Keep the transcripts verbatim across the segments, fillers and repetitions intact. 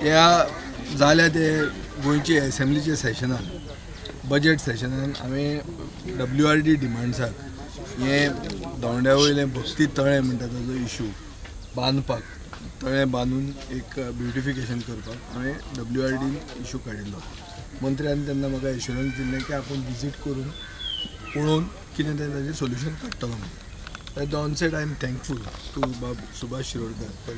ह्या जाल्या ते गोंयचे असेंब्लीचे सेशनान बजेट सेशनान हांवें डब्ल्यू आर डी डिमांड्साक हे दोंड्या वयले भक्ती तळे म्हणटा ताजो इशू बांदपाक तळे बांदून एक ब्युटिफिकेशन करपाक हांवें डब्ल्यू आर डी इशू काडिल्लो. मंत्र्यान तेन्ना म्हाका एश्युरन्स दिल्लें की आपूण विजीट करून पळोवन कितें तें ताजें सोल्युशन काडटलो म्हणून. At the onset, I am thankful to Subhash Shirodkar for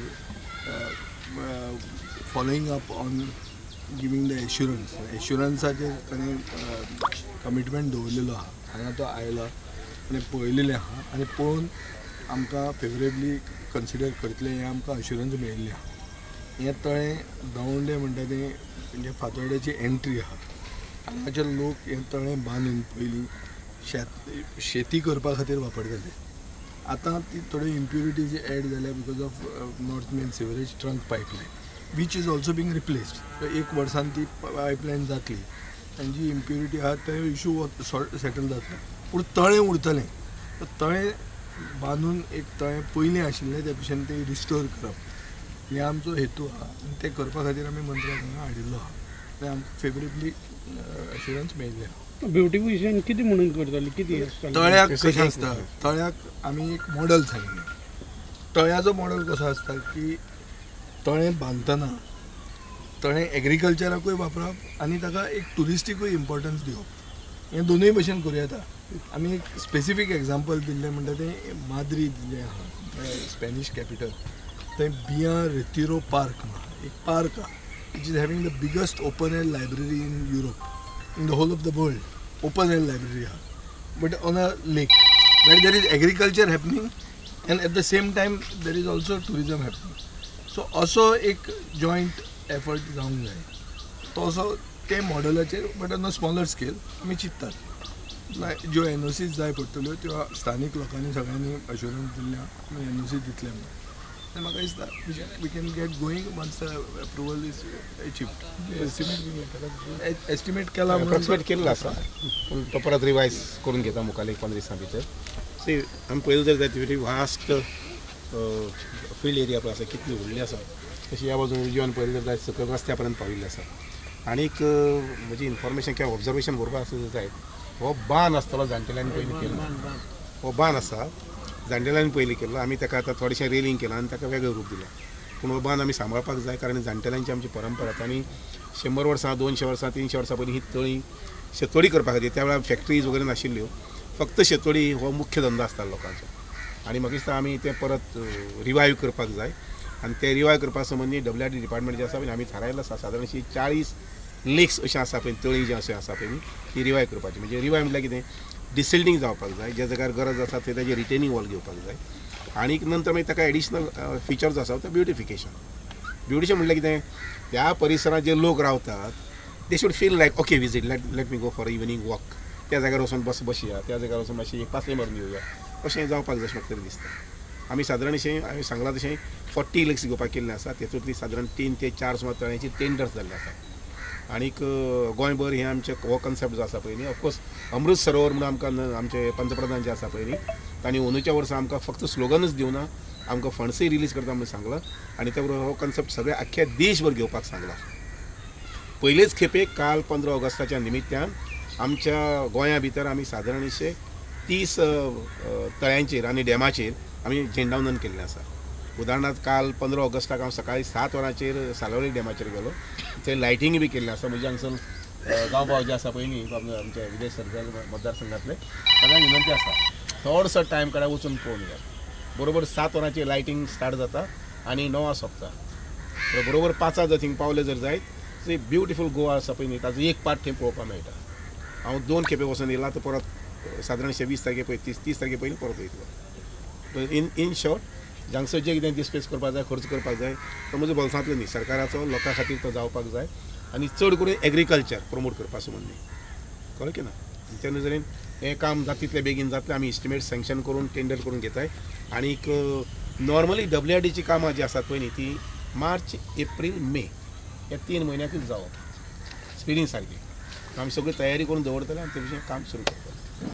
uh, following up on giving the assurance. Assurance ताणें कमिटमेंट दवरलेलो आहा. हांगा तो आयला आनी पळयलेलें आहा आनी पळोवन आमकां फेवरेबली कन्सिडर करतले हें आमकां अश्युरन्स मेळिल्लें आहा. हें तळें दवंडे म्हणटा तें म्हणजे फातोर्ड्याची एंट्री आहा. हांगाचे लोक हें तळें बांदून पयलीं शेत शेती करपा खातीर वापरताले. आता ती थोडी इम्प्युरिटीज एड जाल्या because of north main sewerage trunk pipeline which is also being replaced. एक वर्सान ती पायपलायन जातली आनी जी इम्प्युरिटी आहा ते इशू सेटल जातलो. पूण तळें उरतलें. तळें बांदून एक तळें पयलीं आशिल्लें त्या भशेन तें रिस्टोर करप हे आमचो हेतू आहा आनी तें करपा खातीर आमी मंत्र्याक हांगा हाडिल्लो आहा. तें आमकां फेवरेबली अश्युरन्स मेळिल्लें आहा. ब्युटिफिकेशन किती म्हणून करतली किती तळ्याक कशें आसता तळ्याक आमी एक मॉडल सांगिल्लें. तळ्याचो मॉडल कसो आसता की तळें बांदतना तळें एग्रीकल्चराकूय वापरप आनी ताका एक टुरिस्टीकूय इम्पॉर्टन्स दिवप हें दोनूय भशेन करूं येता. आमी एक स्पेसिफीक एग्जाम्पल दिल्लें म्हणटा तें माद्रीद जें आहा स्पॅनिश कॅपिटल थंय बिया रेतिरो पार्क म्हणून एक पार्क आहा which is having the biggest open air library in Europe in the whole of the world. Open air library hai, but on a lake where there is agriculture happening and at the same time there is also tourism happening. So also एक joint effort जावंक जाय. तो असो ते मॉडेलाचेर but on a smaller scale आमी चिंततात. ज्यो N O seize जाय पडटल्यो त्यो स्थानीक लोकांनी सगळ्यांनी अश्युरन्स दिल्ल्या आमी एन ओ सी दितले म्हणून. म्हाका दिसता we can get going once the approval is achieved. Estimate estimate केला अप्रॉक्सिमेट केल्लो आसा पूण तो परत रिवायज करून घेता मुखार एक पंदरा दिसां भितर. सी आमी पळयलें जर जायत व्हेरी वास्ट फिल्ड एरिया पळय आसा कितली व्हडली आसा तशी ह्या बाजून उजव्यान पळयलें जर जायत सकयल रस्त्या पर्यंत पाविल्ले आसा. आनीक म्हजी इन्फॉर्मेशन किंवा ऑब्जर्वेशन बरोबर आसा जायत हो बांद आसतलो जाणटेल्यांनी पयलीं केल्लो. हो बांद आसा जाणटेल्यांनी पयलीं केल्लो. आमी ताका आतां थोडेशें रेलिंग केलां आनी ताका वेगळें रूप दिलां. पूण हो बांद आमी सांबाळपाक जाय कारण जाणटेल्यांची आमची परंपरा आसा आनी शंबर वर्सां दोनशे वर्सां तिनशे वर्सां पयलीं ही तळी शेतोडी करपा खातीर त्या वेळार फॅक्टरीज वगैरे नाशिल्ल्यो. फक्त शेतोडी हो मुख्य धंदो आसतालो लोकांचो आनी म्हाका दिसता आमी तें परत रिवायव करपाक जाय आनी ते रिवायव करपा संबंदी डब्ल्यू आर डी डिपार्टमेंट जे आसा पळय आमी थारायल्लो आसा सादारण अशी चाळीस लेक्स अशें आसा पळय तळी जे अशें आसा पळय ती रिवायव करपाची. म्हणजे रिवायव म्हटल्यार कितें डिसिल्टींग जावपाक जाय. ज्या जाग्यार गरज आसा थंय ताजें रिटेनिंग वॉल घेवपाक जाय आनी नंतर मागीर ताका एडिशनल फिचर्स आसा ते ब्युटिफिकेशन. ब्युटिफिकेशन म्हटल्यार कितें त्या परिसरांत जे लोक रावतात they should feel like okay visit let let me go for evening walk. त्या जाग्यार वचून बस बसया त्या जाग्यार वचून मातशी पासले मारून येवया अशें जावपाक जाय अशें म्हाका तरी दिसता. आमी सादारण अशें हांवें सांगलां तशें फोर्टी लेक्स घेवपाक केल्लें आसा. तेतूंतली सादारण तीन ते चार सुमार तळ्यांची टेंडर्स जाल्ले आसा. आनीक गोंयभर हें आमचें हो कन्सेप्ट जो आसा पळय न्ही ऑफकोर्स अमृत सरोवर म्हणून आमकां आमचे पंतप्रधान जे आसा पळय न्ही तांणी अंदूच्या वर्सा आमकां फक्त स्लोगनच दिवना आमकां फंड्सय रिलीज करता म्हणून सांगलां आनी त्या बरोबर हो कन्सेप्ट सगळ्या आख्या देशभर घेवपाक सांगला. पयलेच खेपे काल पंदरा ऑगस्टाच्या निमित्यान आमच्या गोंया भितर आमी सादारण अशे तीस तळ्यांचेर आनी डॅमाचेर आमी झेंडावंदन केल्लें आसा. उदाहरणार्थ काल पंदरा ऑगस्टाक हांव सकाळीं सात वरांचेर सालवली डॅमाचेर गेलो. थंय लायटिंग बी केल्लें आसा. म्हजे हांगसर गांव भाव जे आसा पळय न्ही आमचे विजय सरदेसाय मतदारसंघातले सगळ्यांक विनंती आसा थोडसो टायम काडा वचून पळोवन या. बरोबर सात वरांचेर लायटिंग स्टार्ट जाता आनी णवां सोंपता. बरोबर पांचां जर थिंग पावले जर जायत ब्युटिफूल गोवा आसा पळय न्ही ताजो एक पार्ट थंय पळोवपाक मेळटा. हांव दोन खेपे वचून येयला तर परत सादारणशे वीस तारखे पळय तीस तीस तारखे पयलीं परत वयतलो. इन इन शॉर्ट जांगसर जें कितें डिस्पेस करपाक जाय खर्च करपाक जाय तो म्हज्या बोल्सांतलो न्ही सरकाराचो लोकां खातीर तो जावपाक जाय आनी चड करून एग्रीकल्चर प्रमोट करपा संबंदी कळ्ळें की ना. त्या नजरेन हें काम जाता तितलें बेगीन जातलें. आमी इस्टिमेट सँक्शन करून टेंडर करून घेताय. आनीक नॉर्मली डब्ल्यू आर डीची कामां जी आसात पळय न्ही ती मार्च एप्रील मे ह्या तीन म्हयन्याकूच जावप स्पिडीन सारकी. आमी सगळी तयारी करून दवरतले आनी ते भशेन काम सुरू करतले.